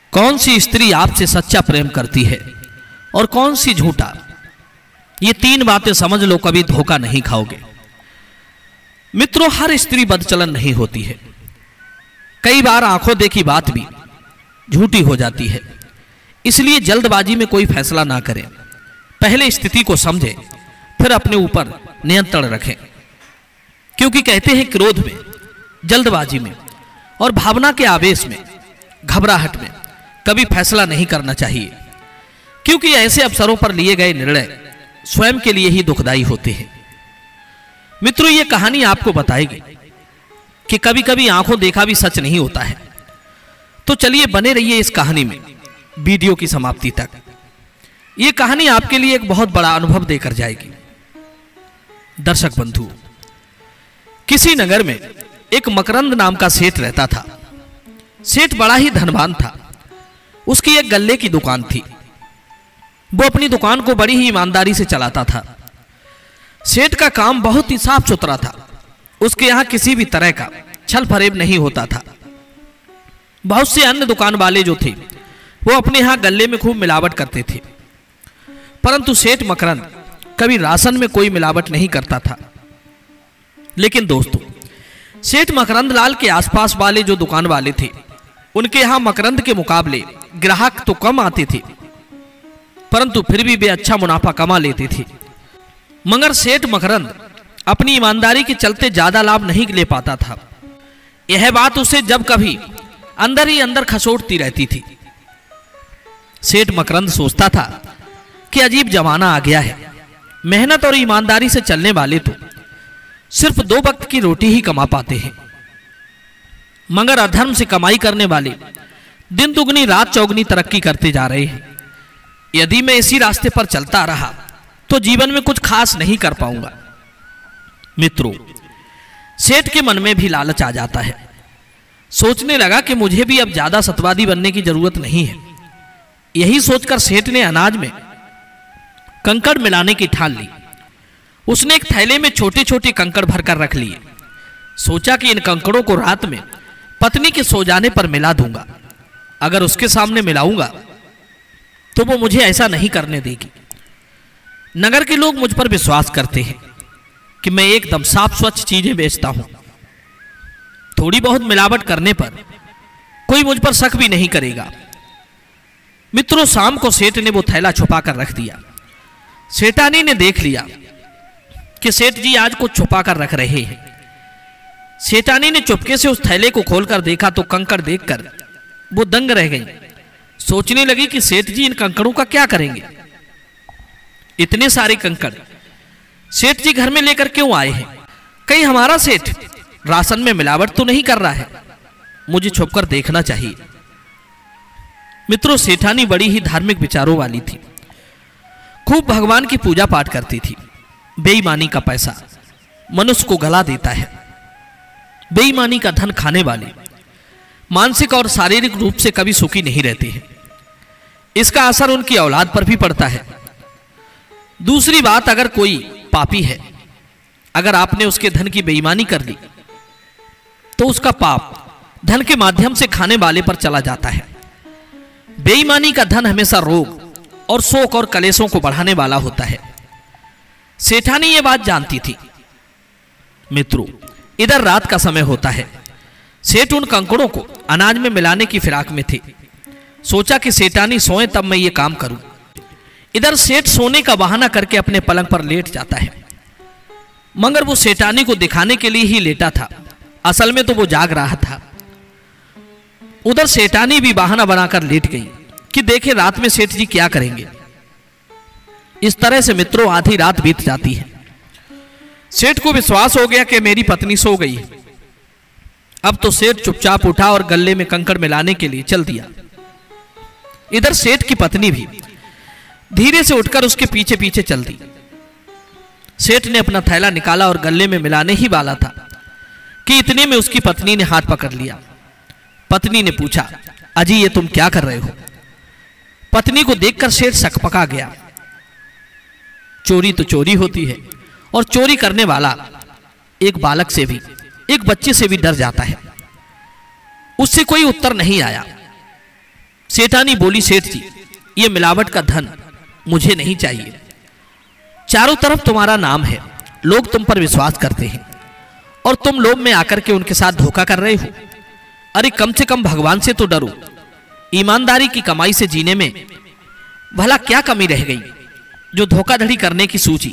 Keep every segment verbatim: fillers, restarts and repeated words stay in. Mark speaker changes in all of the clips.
Speaker 1: कौन सी स्त्री आपसे सच्चा प्रेम करती है और कौन सी झूठा। ये तीन बातें समझ लो, कभी धोखा नहीं खाओगे। मित्रों, हर स्त्री बदचलन नहीं होती है। कई बार आंखों देखी बात भी झूठी हो जाती है। इसलिए जल्दबाजी में कोई फैसला ना करें। पहले स्थिति को समझें, फिर अपने ऊपर नियंत्रण रखें। क्योंकि कहते हैं क्रोध में, जल्दबाजी में और भावना के आवेश में, घबराहट में कभी फैसला नहीं करना चाहिए। क्योंकि ऐसे अवसरों पर लिए गए निर्णय स्वयं के लिए ही दुखदायी होते हैं। मित्रों, ये कहानी आपको बताएगी कि कभी कभी आंखों देखा भी सच नहीं होता है। तो चलिए बने रहिए इस कहानी में वीडियो की समाप्ति तक। ये कहानी आपके लिए एक बहुत बड़ा अनुभव देकर जाएगी। दर्शक बंधु, किसी नगर में एक मकरंद नाम का सेठ रहता था। सेठ बड़ा ही धनवान था। उसकी एक गल्ले की दुकान थी। वो अपनी दुकान को बड़ी ही ईमानदारी से चलाता था। सेठ का काम बहुत ही साफ सुथरा था। उसके यहाँ किसी भी तरह का छल फरेब नहीं होता था। बहुत से अन्य दुकान वाले जो थे वो अपने यहाँ गल्ले में खूब मिलावट करते थे, परंतु सेठ मकरंद कभी राशन में कोई मिलावट नहीं करता था। लेकिन दोस्तों, सेठ मकरंद लाल के आसपास वाले जो दुकान वाले थे उनके यहाँ मकरंद के मुकाबले ग्राहक तो कम आते थे, परंतु फिर भी वे अच्छा मुनाफा कमा लेते थे। मगर सेठ मकरंद अपनी ईमानदारी के चलते ज्यादा लाभ नहीं ले पाता था। यह बात उसे जब कभी अंदर ही अंदर खसोटती रहती थी। सेठ मकरंद सोचता था कि अजीब जमाना आ गया है। मेहनत और ईमानदारी से चलने वाले तो सिर्फ दो वक्त की रोटी ही कमा पाते हैं, मगर अधर्म से कमाई करने वाले दिन दुगनी रात चौगनी तरक्की करते जा रहे हैं। यदि मैं इसी रास्ते पर चलता रहा तो जीवन में कुछ खास नहीं कर पाऊंगा। मित्रों, सेठ के मन में भी लालच आ जाता है। सोचने लगा कि मुझे भी अब ज्यादा सतवादी बनने की जरूरत नहीं है। यही सोचकर सेठ ने अनाज में कंकड़ मिलाने की ठान ली। उसने एक थैले में छोटे छोटे कंकड़ भरकर रख लिए। सोचा कि इन कंकड़ों को रात में पत्नी के सो जाने पर मिला दूंगा। अगर उसके सामने मिलाऊंगा तो वो मुझे ऐसा नहीं करने देगी। नगर के लोग मुझ पर विश्वास करते हैं कि मैं एकदम साफ स्वच्छ चीजें बेचता हूं। थोड़ी बहुत मिलावट करने पर कोई मुझ पर शक भी नहीं करेगा। मित्रों, शाम को सेठ ने वो थैला छुपा कर रख दिया। सेठानी ने देख लिया कि सेठ जी आज कुछ छुपा कर रख रहे हैं। सेठानी ने चुपके से उस थैले को खोलकर देखा तो कंकड़ देखकर वो दंग रह गई। सोचने लगी कि सेठ जी इन कंकड़ों का क्या करेंगे। इतने सारे कंकड़ सेठ जी घर में लेकर क्यों आए हैं? कहीं हमारा सेठ राशन में मिलावट तो नहीं कर रहा है? मुझे छुपकर देखना चाहिए। मित्रों, सेठानी बड़ी ही धार्मिक विचारों वाली थी। खूब भगवान की पूजा पाठ करती थी। बेईमानी का पैसा मनुष्य को गला देता है। बेईमानी का धन खाने वाले मानसिक और शारीरिक रूप से कभी सुखी नहीं रहते हैं। इसका असर उनकी औलाद पर भी पड़ता है। दूसरी बात, अगर कोई पापी है, अगर आपने उसके धन की बेईमानी कर ली तो उसका पाप धन के माध्यम से खाने वाले पर चला जाता है। बेईमानी का धन हमेशा रोग और शोक और कलेशों को बढ़ाने वाला होता है। सेठानी ये बात जानती थी। मित्रों, इधर रात का समय होता है। सेठ उन कंकड़ों को अनाज में मिलाने की फिराक में थे। सोचा कि सेठानी सोए तब मैं ये काम करूं। इधर सेठ सोने का बहाना करके अपने पलंग पर लेट जाता है, मगर वो सेठानी को दिखाने के लिए ही लेटा था। असल में तो वो जाग रहा था। उधर सेठानी भी बहाना बनाकर लेट गई कि देखे रात में सेठ जी क्या करेंगे। इस तरह से मित्रों आधी रात बीत जाती है। सेठ को विश्वास हो गया कि मेरी पत्नी सो गई है। अब तो सेठ चुपचाप उठा और गल्ले में कंकड़ मिलाने के लिए चल दिया। इधर सेठ की पत्नी भी धीरे से उठकर उसके पीछे पीछे चल दी। सेठ ने अपना थैला निकाला और गल्ले में मिलाने ही वाला था कि इतने में उसकी पत्नी ने हाथ पकड़ लिया। पत्नी ने पूछा, अजी ये तुम क्या कर रहे हो? पत्नी को देखकर सेठ सकपका गया। चोरी तो चोरी होती है और चोरी करने वाला एक बालक से भी, एक बच्चे से भी डर जाता है। उससे कोई उत्तर नहीं आया। सेठानी बोली, सेठ जी, ये मिलावट का धन मुझे नहीं चाहिए। चारों तरफ तुम्हारा नाम है, लोग तुम पर विश्वास करते हैं और तुम लोभ में आकर के उनके साथ धोखा कर रहे हो। अरे कम से कम भगवान से तो डरो। ईमानदारी की कमाई से जीने में भला क्या कमी रह गई जो धोखाधड़ी करने की सूझी।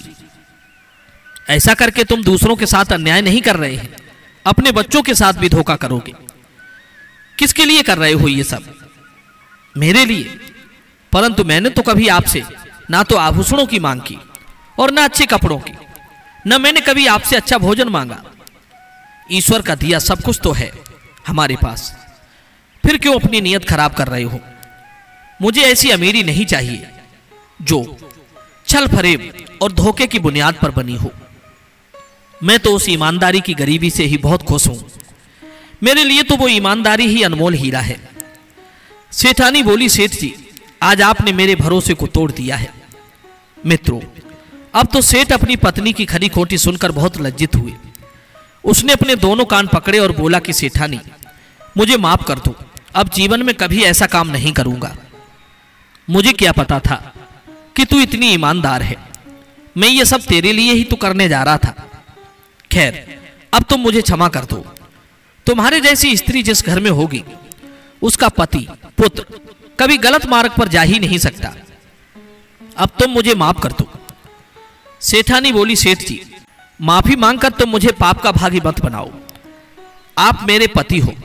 Speaker 1: ऐसा करके तुम दूसरों के साथ अन्याय नहीं कर रहे हैं, अपने बच्चों के साथ भी धोखा करोगे। किसके लिए कर रहे हो ये सब? मेरे लिए। परंतु मैंने तो कभी आपसे ना तो आभूषणों की मांग की और ना अच्छे कपड़ों की, न मैंने कभी आपसे अच्छा भोजन मांगा। ईश्वर का दिया सब कुछ तो है हमारे पास, फिर क्यों अपनी नीयत खराब कर रहे हो? मुझे ऐसी अमीरी नहीं चाहिए जो छल फरेब और धोखे की बुनियाद पर बनी हो। मैं तो उस ईमानदारी की गरीबी से ही बहुत खुश हूं। मेरे लिए तो वो ईमानदारी ही अनमोल हीरा है। सेठानी बोली, सेठ जी, आज आपने मेरे भरोसे को तोड़ दिया है। मित्रों, अब तो सेठ अपनी पत्नी की खरी खोटी सुनकर बहुत लज्जित हुए। उसने अपने दोनों कान पकड़े और बोला कि सेठानी, मुझे माफ कर दो, अब जीवन में कभी ऐसा काम नहीं करूंगा। मुझे क्या पता था कि तू इतनी ईमानदार है। मैं ये सब तेरे लिए ही तो करने जा रहा था। खैर, अब तुम मुझे क्षमा कर दो। तुम्हारे जैसी स्त्री जिस घर में होगी उसका पति पुत्र कभी गलत मार्ग पर जा ही नहीं सकता। अब तुम मुझे माफ कर दो। सेठानी बोली, सेठ जी, माफी मांगकर तुम मुझे पाप का भागी मत बनाओ। आप मेरे पति हो।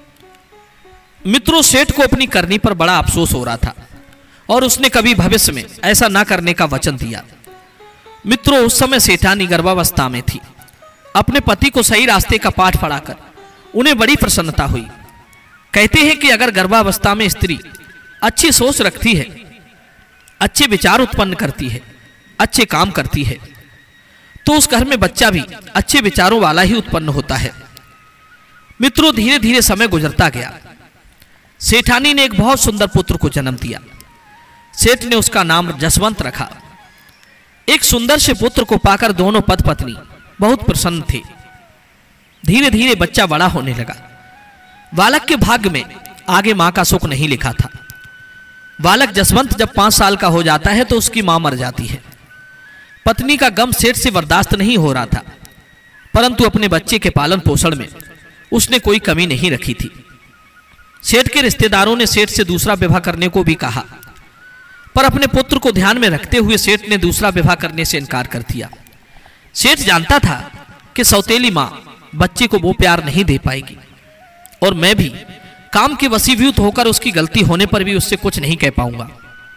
Speaker 1: मित्रों, सेठ को अपनी करनी पर बड़ा अफसोस हो रहा था और उसने कभी भविष्य में ऐसा ना करने का वचन दिया। मित्रों, उस समय सेठानी गर्भावस्था में थी। अपने पति को सही रास्ते का पाठ पढ़ाकर उन्हें बड़ी प्रसन्नता हुई। कहते हैं कि अगर गर्भावस्था में स्त्री अच्छी सोच रखती है, अच्छे विचार उत्पन्न करती है, अच्छे काम करती है, तो उस घर में बच्चा भी अच्छे विचारों वाला ही उत्पन्न होता है। मित्रों, धीरे धीरे समय गुजरता गया। सेठानी ने एक बहुत सुंदर पुत्र को जन्म दिया। सेठ ने उसका नाम जसवंत रखा। एक सुंदर से पुत्र को पाकर दोनों पति पत्नी बहुत प्रसन्न थे। धीरे धीरे बच्चा बड़ा होने लगा। बालक के भाग्य में आगे मां का सुख नहीं लिखा था। बालक जसवंत जब पांच साल का हो जाता है तो उसकी मां मर जाती है। पत्नी का गम सेठ से बर्दाश्त नहीं हो रहा था, परंतु अपने बच्चे के पालन पोषण में उसने कोई कमी नहीं रखी थी। सेठ के रिश्तेदारों ने सेठ से दूसरा विवाह करने को भी कहा, पर अपने पुत्र को ध्यान में रखते हुए सेठ ने दूसरा विवाह करने से इनकार कर दिया। सेठ जानता था कि सौतेली मां बच्चे को वो प्यार नहीं दे पाएगी और मैं भी काम के वशीभूत होकर उसकी गलती होने पर भी उससे कुछ नहीं कह पाऊंगा।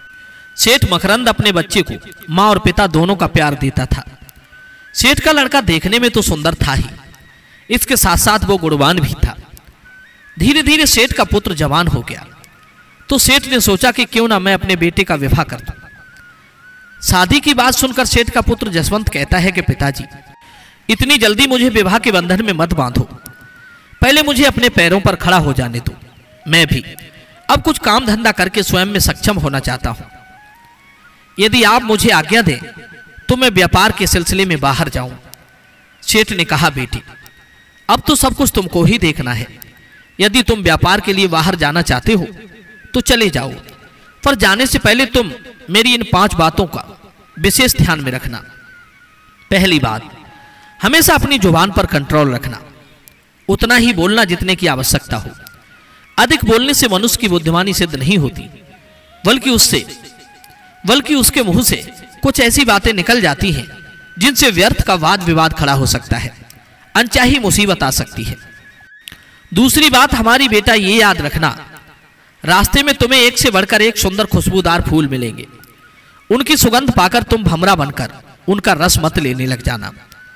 Speaker 1: सेठ मकरंद अपने बच्चे को मां और पिता दोनों का प्यार देता था। सेठ का लड़का देखने में तो सुंदर था ही, इसके साथ साथ वो गुणवान भी था। धीरे धीरे सेठ का पुत्र जवान हो गया तो सेठ ने सोचा कि क्यों ना मैं अपने बेटे का विवाह कर दूं। शादी की बात सुनकर सेठ का पुत्र जसवंत कहता है कि पिताजी, इतनी जल्दी मुझे विवाह के बंधन में मत बांधो, पहले मुझे अपने पैरों पर खड़ा हो जाने दो। मैं भी अब कुछ काम धंधा करके स्वयं में सक्षम होना चाहता हूं। यदि आप मुझे आज्ञा दें तो मैं व्यापार के सिलसिले में बाहर जाऊं। सेठ ने कहा, बेटी, अब तो सब कुछ तुमको ही देखना है। यदि तुम व्यापार के लिए बाहर जाना चाहते हो तो चले जाओ, पर जाने से पहले तुम मेरी इन पांच बातों का विशेष ध्यान में रखना। पहली बात, हमेशा अपनी जुबान पर कंट्रोल रखना, उतना ही बोलना जितने की आवश्यकता हो। अधिक बोलने से मनुष्य की बुद्धिमानी सिद्ध नहीं होती, बल्कि उससे बल्कि उसके मुंह से कुछ ऐसी बातें निकल जाती हैं जिनसे व्यर्थ का वाद विवाद खड़ा हो सकता है, अनचाही मुसीबत आ सकती है। दूसरी बात, हमारी बेटा ये याद रखना, रास्ते में तुम्हें एक से बढ़कर एक सुंदर खुशबूदार फूल मिलेंगे। उनकी सुगंध पाकर तुम भमरा बनकर उनका रस मत लेने लग जाना।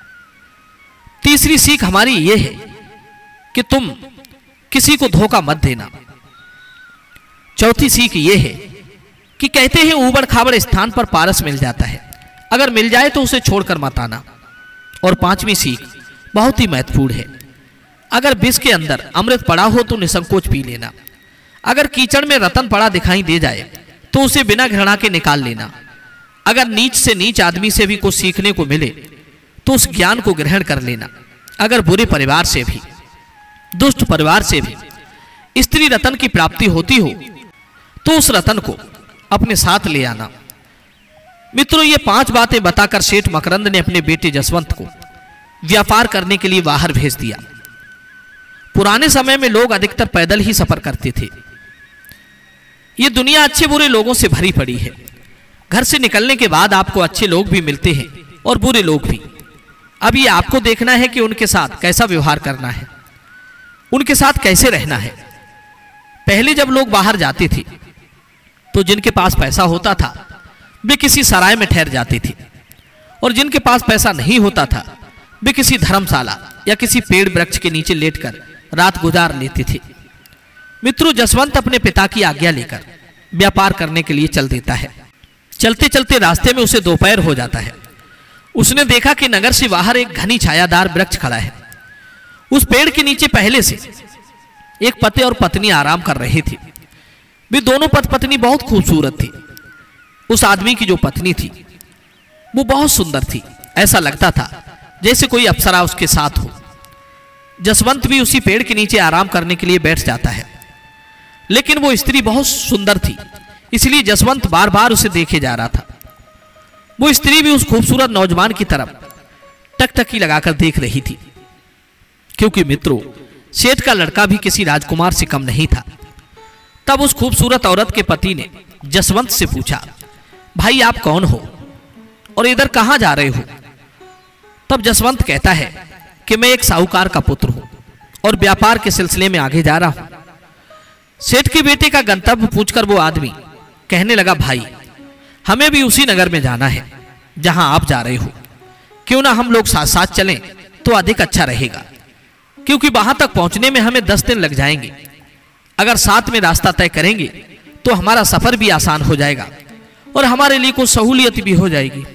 Speaker 1: तीसरी सीख हमारी ये है कि तुम किसी को धोखा मत देना। चौथी सीख ये है कि कहते हैं ऊबड़ खाबड़ स्थान पर पारस मिल जाता है, अगर मिल जाए तो उसे छोड़कर मत आना। और पांचवी सीख बहुत ही महत्वपूर्ण है, अगर विष के अंदर अमृत पड़ा हो तो निसंकोच पी लेना। अगर कीचड़ में रतन पड़ा दिखाई दे जाए तो उसे बिना घृणा के निकाल लेना। अगर नीच से नीच आदमी से भी कुछ सीखने को मिले तो उस ज्ञान को ग्रहण कर लेना। अगर बुरे परिवार से भी, दुष्ट परिवार से भी स्त्री रतन की प्राप्ति होती हो तो उस रतन को अपने साथ ले आना। मित्रों, ये पांच बातें बताकर सेठ मकरंद ने अपने बेटे जसवंत को व्यापार करने के लिए बाहर भेज दिया। पुराने समय में लोग अधिकतर पैदल ही सफर करते थे। ये दुनिया अच्छे बुरे लोगों से भरी पड़ी है। घर से निकलने के बाद आपको अच्छे लोग भी मिलते हैं और बुरे लोग भी। अब ये आपको देखना है कि उनके साथ कैसा व्यवहार करना है, उनके साथ कैसे रहना है। पहले जब लोग बाहर जाते थे तो जिनके पास पैसा होता था वे किसी सराय में ठहर जाते थे, और जिनके पास पैसा नहीं होता था वे किसी धर्मशाला या किसी पेड़ वृक्ष के नीचे लेटकर रात गुजार लेते थे। मित्रों, जसवंत अपने पिता की आज्ञा लेकर व्यापार करने के लिए चल देता है। चलते चलते रास्ते में उसे दोपहर हो जाता है। उसने देखा कि नगर से बाहर एक घनी छायादार वृक्ष खड़ा है। उस पेड़ के नीचे पहले से एक पति और पत्नी आराम कर रहे थे। वे दोनों पति पत्नी बहुत खूबसूरत थी। उस आदमी की जो पत्नी थी वो बहुत सुंदर थी। ऐसा लगता था जैसे कोई अप्सरा उसके साथ हो। जसवंत भी उसी पेड़ के नीचे आराम करने के लिए बैठ जाता है, लेकिन वो स्त्री बहुत सुंदर थी, इसलिए जसवंत बार बार उसे देखे जा रहा था। वो स्त्री भी उस खूबसूरत नौजवान की तरफ टकटकी लगाकर देख रही थी, क्योंकि मित्रों, सेठ का लड़का भी किसी राजकुमार से कम नहीं था। तब उस खूबसूरत औरत के पति ने जसवंत से पूछा, भाई आप कौन हो और इधर कहां जा रहे हो? तब जसवंत कहता है कि मैं एक साहूकार का पुत्र हूं और व्यापार के सिलसिले में आगे जा रहा हूं। सेठ के बेटे का गंतव्य पूछकर वो आदमी कहने लगा, भाई हमें भी उसी नगर में जाना है जहां आप जा रहे हो। क्यों ना हम लोग साथ साथ चलें तो अधिक अच्छा रहेगा, क्योंकि वहां तक पहुंचने में हमें दस दिन लग जाएंगे। अगर साथ में रास्ता तय करेंगे तो हमारा सफर भी आसान हो जाएगा और हमारे लिए कुछ सहूलियत भी हो जाएगी।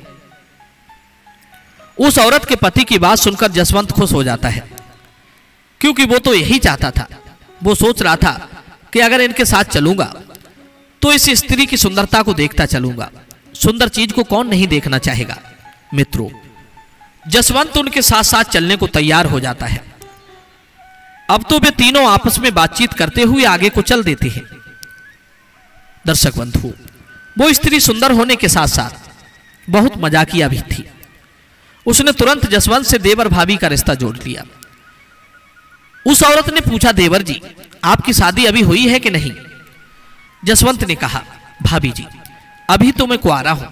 Speaker 1: उस औरत के पति की बात सुनकर जसवंत खुश हो जाता है, क्योंकि वो तो यही चाहता था। वो सोच रहा था कि अगर इनके साथ चलूंगा तो इस स्त्री की सुंदरता को देखता चलूंगा। सुंदर चीज को कौन नहीं देखना चाहेगा। मित्रों, जसवंत उनके साथ साथ चलने को तैयार हो जाता है। अब तो वे तीनों आपस में बातचीत करते हुए आगे को चल देते हैं। दर्शक बंधु, वो स्त्री सुंदर होने के साथ साथ बहुत मजाकिया भी थी। उसने तुरंत जसवंत से देवर भाभी का रिश्ता जोड़ लिया। उस औरत ने पूछा, देवर जी आपकी शादी अभी हुई है कि नहीं? जसवंत ने कहा, भाभी जी अभी तो मैं कुंवारा हूं।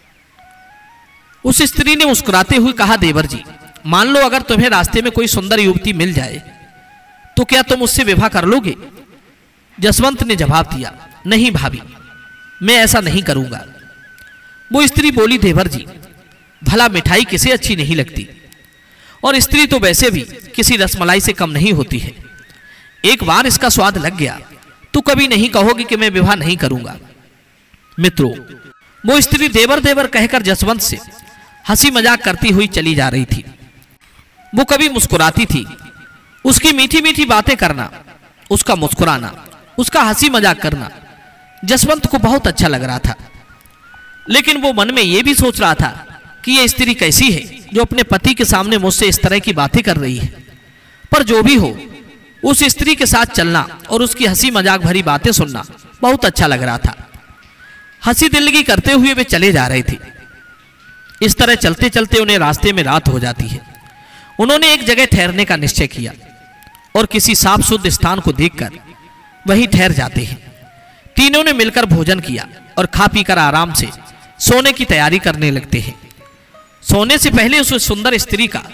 Speaker 1: उस स्त्री ने मुस्कुराते हुए कहा, देवर जी मान लो अगर तुम्हें रास्ते में कोई सुंदर युवती मिल जाए तो क्या तुम उससे विवाह कर लोगे? जसवंत ने जवाब दिया, नहीं भाभी, मैं ऐसा नहीं करूंगा। वो स्त्री बोली, देवर जी भला मिठाई किसे अच्छी नहीं लगती, और स्त्री तो वैसे भी किसी रसमलाई से कम नहीं होती है। एक बार इसका स्वाद लग गया तो कभी नहीं कहोगे कि मैं विवाह नहीं करूंगा। मित्रों, वो स्त्री देवर देवर कहकर जसवंत से हंसी मजाक करती हुई चली जा रही थी। वो कभी मुस्कुराती थी। उसकी मीठी मीठी बातें करना, उसका मुस्कुराना, उसका हंसी मजाक करना जसवंत को बहुत अच्छा लग रहा था। लेकिन वो मन में ये भी सोच रहा था कि ये स्त्री कैसी है जो अपने पति के सामने मुझसे इस तरह की बातें कर रही है। पर जो भी हो, उस स्त्री के साथ चलना और उसकी हंसी मजाक भरी बातें सुनना बहुत अच्छा लग रहा था। हंसी दिल्लगी करते हुए वे चले जा रहे थे। इस तरह चलते चलते उन्हें रास्ते में रात हो जाती है। उन्होंने एक जगह ठहरने का निश्चय किया और किसी साफ शुद्ध स्थान को देखकर वहीं ठहर जाते हैं। तीनों ने मिलकर भोजन किया और खा पीकर आराम से सोने की तैयारी करने लगते हैं। सोने से पहले उस सुंदर स्त्री का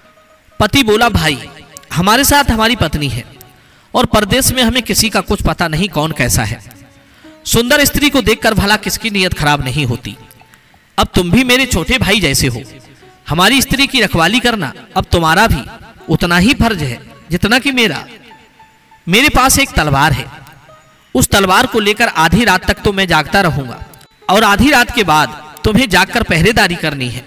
Speaker 1: पति बोला, भाई हमारे साथ हमारी पत्नी है और परदेश में हमें किसी का कुछ पता नहीं कौन कैसा है। सुंदर स्त्री को देखकर भला किसकी नीयत खराब नहीं होती। अब तुम भी मेरे छोटे भाई जैसे हो। हमारी स्त्री की रखवाली करना अब तुम्हारा भी उतना ही फर्ज है जितना कि मेरा। मेरे पास एक तलवार है। उस तलवार को लेकर आधी रात तक तो मैं जागता रहूंगा और आधी रात के बाद तुम्हें जागकर पहरेदारी करनी है।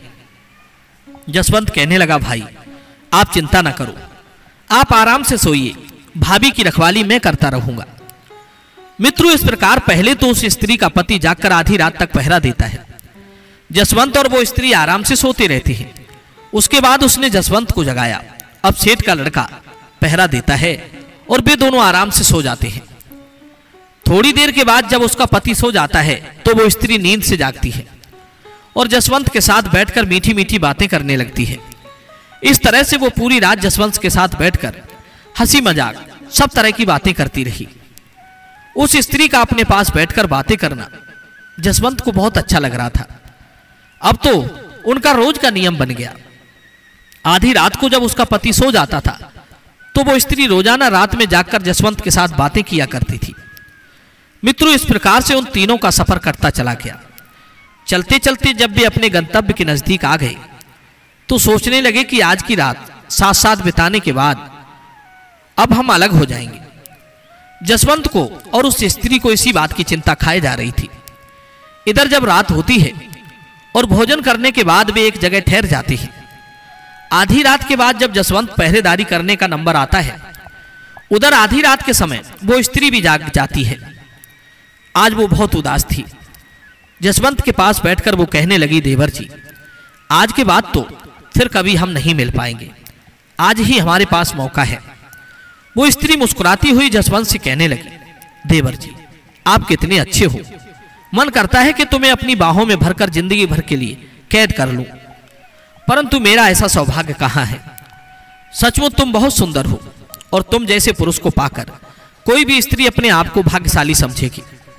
Speaker 1: जसवंत कहने लगा, भाई आप चिंता ना करो, आप आराम से सोइए, भाभी की रखवाली मैं करता रहूंगा। मित्रों, इस प्रकार पहले तो उस स्त्री का पति जागकर आधी रात तक पहरा देता है। जसवंत और वो स्त्री आराम से सोते रहते हैं। उसके बाद उसने जसवंत को जगाया। अब सेठ का लड़का पहरा देता है और वे दोनों आराम से सो जाते हैं। थोड़ी देर के बाद जब उसका पति सो जाता है तो वो स्त्री नींद से जागती है और जसवंत के साथ बैठकर मीठी मीठी बातें करने लगती है। इस तरह से वो पूरी रात जसवंत के साथ बैठकर हंसी मजाक सब तरह की बातें करती रही। उस स्त्री का अपने पास बैठकर बातें करना जसवंत को बहुत अच्छा लग रहा था। अब तो उनका रोज का नियम बन गया। आधी रात को जब उसका पति सो जाता था तो वो स्त्री रोजाना रात में जागकर जसवंत के साथ बातें किया करती थी। मित्रों, इस प्रकार से उन तीनों का सफर करता चला गया। चलते चलते जब वे अपने गंतव्य के नजदीक आ गए तो सोचने लगे कि आज की रात साथ साथ बिताने के बाद अब हम अलग हो जाएंगे। जसवंत को और उस स्त्री को इसी बात की चिंता खाए जा रही थी। इधर जब रात होती है और भोजन करने के बाद वे एक जगह ठहर जाते हैं। आधी रात के बाद जब जसवंत पहरेदारी करने का नंबर आता है, उधर आधी रात के समय वो स्त्री भी जाग जाती है। आज वो बहुत उदास थी। जसवंत के पास बैठकर वो कहने लगी, देवर जी, आज के बाद तो फिर कभी हम नहीं मिल पाएंगे, आज ही हमारे पास मौका है। वो स्त्री मुस्कुराती हुई जसवंत से कहने लगी, देवर जी, आप कितने अच्छे हो, मन करता है कि तुम्हें अपनी बाहों में भरकर जिंदगी भर के लिए कैद कर लूं, परंतु मेरा ऐसा सौभाग्य कहाँ है। सचमुच तुम बहुत सुंदर हो और तुम जैसे पुरुष को पाकर कोई भी स्त्री अपने आप को भाग्यशाली समझेगी।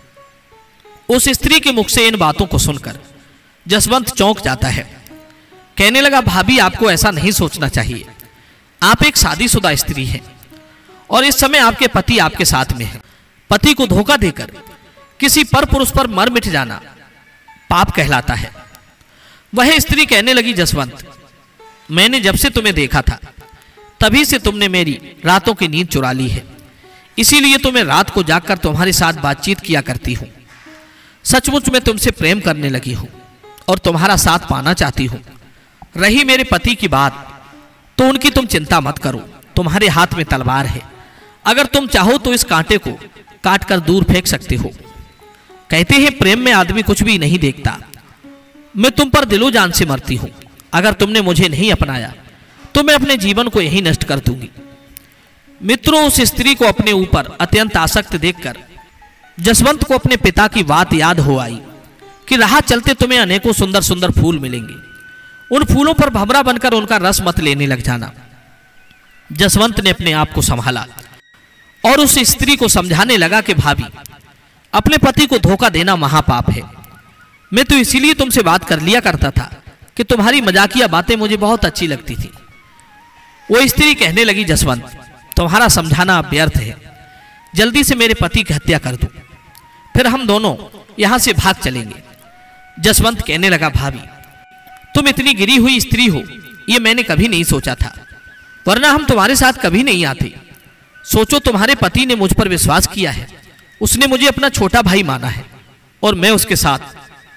Speaker 1: उस स्त्री के मुख से इन बातों को सुनकर जसवंत चौंक जाता है। कहने लगा, भाभी, आपको ऐसा नहीं सोचना चाहिए। आप एक शादीशुदा स्त्री हैं और इस समय आपके पति आपके साथ में है। पति को धोखा देकर किसी पर पुरुष पर मर मिट जाना पाप कहलाता है। वह स्त्री कहने लगी, जसवंत, मैंने जब से तुम्हें देखा था तभी से तुमने मेरी रातों की नींद चुरा ली है, इसीलिए तो मैं रात को जागकर तुम्हारे साथ बातचीत किया करती हूँ। सचमुच मैं तुमसे प्रेम करने लगी हूँ और तुम्हारा साथ पाना चाहती हूँ। रही मेरे पति की बात, तो उनकी तुम चिंता मत करो, तुम्हारे हाथ में तलवार है। अगर तुम चाहो तो इस कांटे को काट कर दूर फेंक सकते हो। कहते हैं प्रेम में आदमी कुछ भी नहीं देखता। मैं तुम पर दिलो जान से मरती हूं। अगर तुमने मुझे नहीं अपनाया तो मैं अपने जीवन को यहीं नष्ट कर दूंगी। मित्रों, उस स्त्री को अपने ऊपर अत्यंत आसक्त देखकर जसवंत को अपने पिता की बात याद हो आई कि राह चलते तुम्हें अनेकों सुंदर सुंदर फूल मिलेंगे, उन फूलों पर भंवरा बनकर उनका रस मत लेने लग जाना। जसवंत ने अपने आप को संभाला और उस स्त्री को समझाने लगा कि भाभी, अपने पति को धोखा देना महापाप है। मैं तो इसीलिए तुमसे बात कर लिया करता था कि तुम्हारी मजाकिया बातें मुझे बहुत अच्छी लगती थी। वो स्त्री कहने लगी, जसवंत, तुम्हारा समझाना व्यर्थ है। जल्दी से मेरे पति की हत्या कर दो, फिर हम दोनों यहां से भाग चलेंगे। जसवंत कहने लगा, भाभी, तुम इतनी गिरी हुई स्त्री हो ये मैंने कभी नहीं सोचा था, वरना हम तुम्हारे साथ कभी नहीं आते। सोचो, तुम्हारे पति ने मुझ पर विश्वास किया है, उसने मुझे अपना छोटा भाई माना है और मैं उसके साथ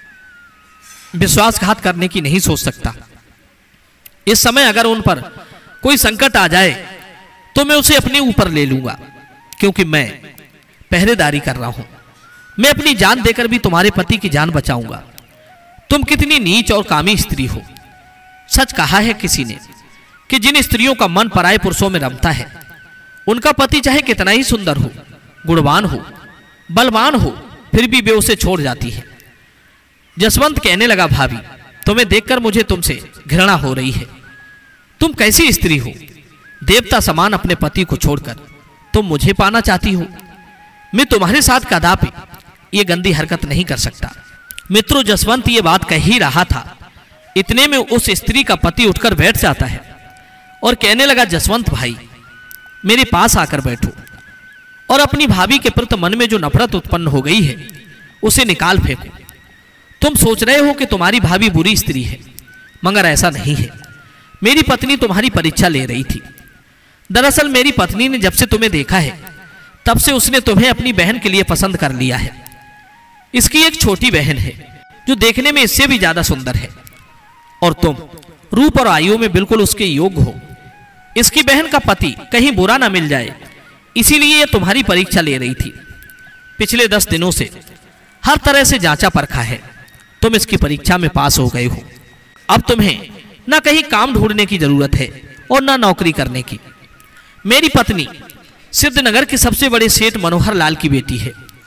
Speaker 1: विश्वासघात करने की नहीं सोच सकता। इस समय अगर उन पर कोई संकट आ जाए तो मैं उसे अपने ऊपर ले लूंगा, क्योंकि मैं पहरेदारी कर रहा हूं। मैं अपनी जान देकर भी तुम्हारे पति की जान बचाऊंगा। तुम कितनी नीच और कामी स्त्री हो। सच कहा है किसी ने कि जिन स्त्रियों का मन पराये पुरुषों में रमता है, उनका पति चाहे कितना ही सुंदर हो, गुणवान हो, बलवान हो, फिर भी वे उसे छोड़ जाती है। जसवंत कहने लगा, भाभी, तुम्हें देखकर मुझे तुमसे घृणा हो रही है। तुम कैसी स्त्री हो, देवता समान अपने पति को छोड़कर तुम मुझे पाना चाहती हो। मैं तुम्हारे साथ कदापि ये गंदी हरकत नहीं कर सकता। मित्रों, जसवंत ये बात कह ही रहा था, इतने में उस स्त्री का पति उठकर बैठ जाता है और कहने लगा, जसवंत भाई, मेरे पास आकर बैठो और अपनी भाभी के प्रति मन में जो नफरत उत्पन्न हो गई है उसे निकाल फेंको। तुम सोच रहे हो कि तुम्हारी भाभी बुरी स्त्री है, मगर ऐसा नहीं है। मेरी पत्नी तुम्हारी परीक्षा ले रही थी। दरअसल मेरी पत्नी ने जब से तुम्हें देखा है तब से उसने तुम्हें अपनी बहन के लिए पसंद कर लिया है। इसकी एक छोटी बहन है जो देखने में इससे भी ज्यादा सुंदर है और तुम रूप और आयु में बिल्कुल उसके योग्य हो। इसकी बहन का पति कहीं बुरा ना मिल जाए, इसीलिए यह तुम्हारी परीक्षा ले रही थी। पिछले दस दिनों से हर तरह से जांचा परखा है, तुम इसकी परीक्षा में पास हो गए हो। अब तुम्हें ना कहीं काम ढूंढने की जरूरत है और ना नौकरी करने की। मेरी पत्नी सिद्धनगर के सबसे बड़े सेठ मनोहर लाल की बेटी है।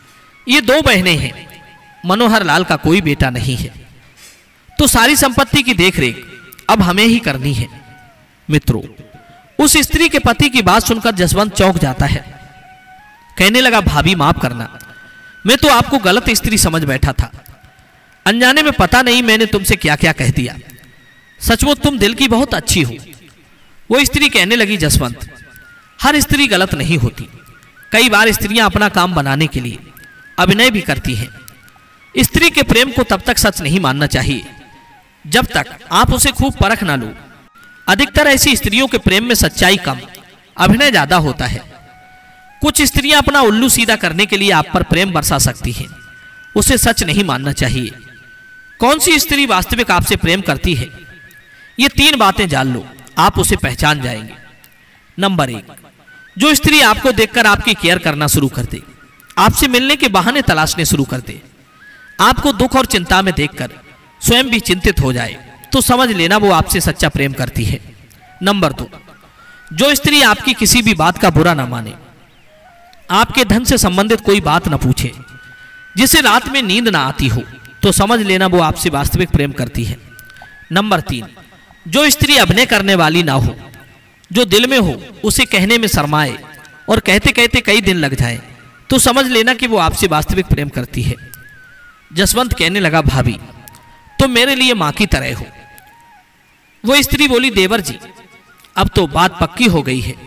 Speaker 1: ये दो बहनें हैं, मनोहर लाल का कोई बेटा नहीं है, तो सारी संपत्ति की देखरेख अब हमें ही करनी है। मित्रों, उस स्त्री के पति की बात सुनकर जसवंत चौंक जाता है। कहने लगा, भाभी माफ करना, मैं तो आपको गलत स्त्री समझ बैठा था। अनजाने में पता नहीं मैंने तुमसे क्या क्या कह दिया। सचमुच तुम दिल की बहुत अच्छी हो। वो स्त्री कहने लगी, जसवंत, हर स्त्री गलत नहीं होती। कई बार स्त्रियां अपना काम बनाने के लिए अभिनय भी करती हैं। स्त्री के प्रेम को तब तक सच नहीं मानना चाहिए जब तक आप उसे खूब परख ना लो। अधिकतर ऐसी स्त्रियों के प्रेम में सच्चाई कम, अभिनय ज्यादा होता है। कुछ स्त्रियां अपना उल्लू सीधा करने के लिए आप पर प्रेम बरसा सकती हैं, उसे सच नहीं मानना चाहिए। कौन सी स्त्री वास्तविक आपसे प्रेम करती है, ये तीन बातें जान लो, आप उसे पहचान जाएंगे। नंबर एक, जो स्त्री आपको देखकर आपकी केयर करना शुरू कर दे, आपसे मिलने के बहाने तलाशने शुरू कर दे, आपको दुख और चिंता में देखकर स्वयं भी चिंतित हो जाए, तो समझ लेना वो आपसे सच्चा प्रेम करती है। नंबर दो, जो स्त्री आपकी किसी भी बात का बुरा ना माने, आपके धन से संबंधित कोई बात ना पूछे, जिसे रात में नींद ना आती हो, तो समझ लेना वो आपसे वास्तविक प्रेम करती है। नंबर तीन, जो स्त्री अभिनय करने वाली ना हो, जो दिल में हो उसे कहने में शर्माए और कहते कहते कई दिन लग जाए, तो समझ लेना कि वो आपसे वास्तविक प्रेम करती है। जसवंत कहने लगा, भाभी तुम मेरे लिए मां की तरह हो। वो स्त्री बोली, देवर जी अब तो बात पक्की हो गई है।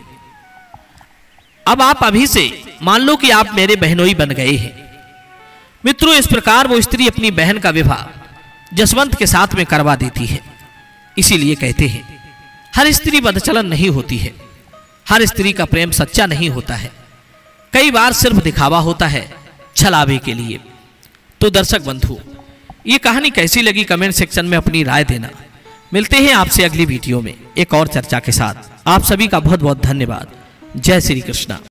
Speaker 1: अब आप अभी से मान लो कि आप मेरे बहनोई बन गए हैं। मित्रों, इस प्रकार वो स्त्री अपनी बहन का विवाह जसवंत के साथ में करवा देती है। इसीलिए कहते हैं, हर स्त्री बदचलन नहीं होती है, हर स्त्री का प्रेम सच्चा नहीं होता है, कई बार सिर्फ दिखावा होता है छलावे के लिए। तो दर्शक बंधु, ये कहानी कैसी लगी कमेंट सेक्शन में अपनी राय देना। मिलते हैं आपसे अगली वीडियो में एक और चर्चा के साथ। आप सभी का बहुत बहुत धन्यवाद। जय श्री कृष्णा।